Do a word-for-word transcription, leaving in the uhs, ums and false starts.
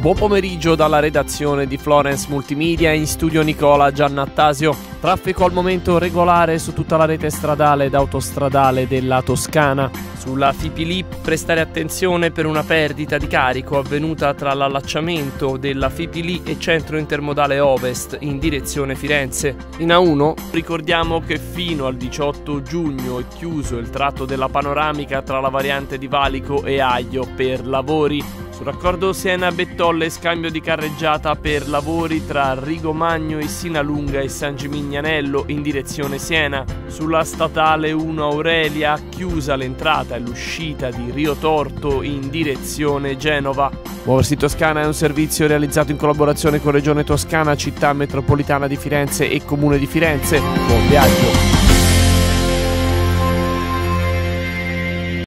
Buon pomeriggio dalla redazione di Florence Multimedia, in studio Nicola Giannattasio. Traffico al momento regolare su tutta la rete stradale ed autostradale della Toscana. Sulla Fipili prestare attenzione per una perdita di carico avvenuta tra l'allacciamento della Fipili e centro intermodale Ovest in direzione Firenze. In A uno ricordiamo che fino al diciotto giugno è chiuso il tratto della panoramica tra la variante di Valico e Aglio per lavori. Sul raccordo Siena-Bettolle scambio di carreggiata per lavori tra Rigomagno e Sinalunga e San Gimignanello in direzione Siena. Sulla statale uno Aurelia chiusa l'entrata e l'uscita di Rio Torto in direzione Genova. Muoversi Toscana è un servizio realizzato in collaborazione con Regione Toscana, Città Metropolitana di Firenze e Comune di Firenze. Buon viaggio!